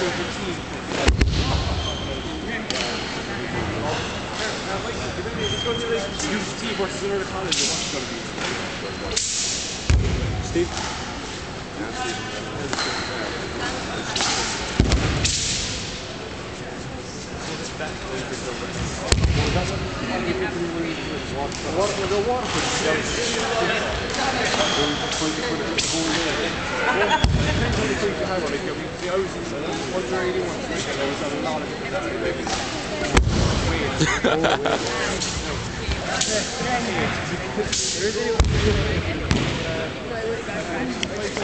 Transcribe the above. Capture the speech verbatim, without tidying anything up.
Steve versus another college, what's going to be? Steve? Yeah, Steve. Water.